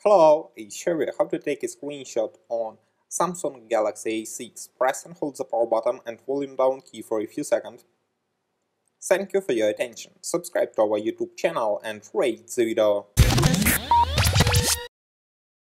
Hello, I show you how to take a screenshot on Samsung Galaxy A6. Press and hold the power button and volume down key for a few seconds. Thank you for your attention. Subscribe to our YouTube channel and rate the video.